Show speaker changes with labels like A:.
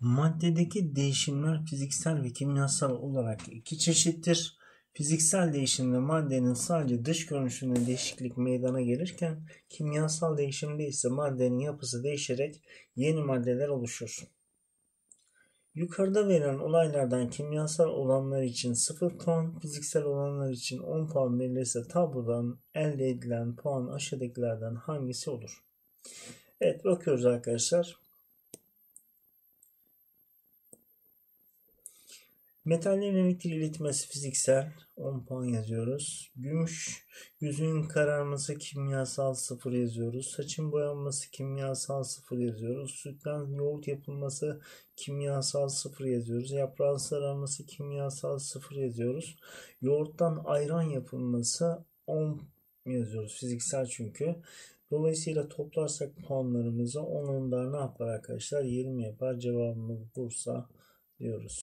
A: Maddedeki değişimler fiziksel ve kimyasal olarak iki çeşittir. Fiziksel değişimde maddenin sadece dış görünüşünde değişiklik meydana gelirken kimyasal değişimde ise maddenin yapısı değişerek yeni maddeler oluşur. Yukarıda verilen olaylardan kimyasal olanlar için 0 puan, fiziksel olanlar için 10 puan verilirse tablodan elde edilen puan aşağıdakilerden hangisi olur? Evet, bakıyoruz arkadaşlar. Metallerin elektrik iletmesi fiziksel 10 puan yazıyoruz. Gümüş yüzüğün kararması kimyasal 0 yazıyoruz. Saçın boyanması kimyasal 0 yazıyoruz. Sütten yoğurt yapılması kimyasal 0 yazıyoruz. Yaprağın sararması kimyasal 0 yazıyoruz. Yoğurttan ayran yapılması 10 yazıyoruz. Fiziksel çünkü. Dolayısıyla toplarsak puanlarımızı 10'undan ne yapar arkadaşlar? 20 yapar. Cevabımız Bursa diyoruz.